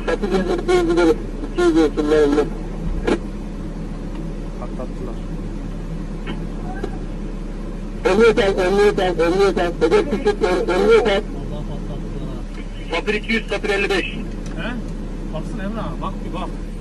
Satı gezdik değil gidelim. 200 olsun benimle. Patlattılar. Emniyet al. Hedef küçük emniyet al. Vallahi patlattılar ha. Satır 200, satır 55. He? Baksana Emrah, bak bir bak.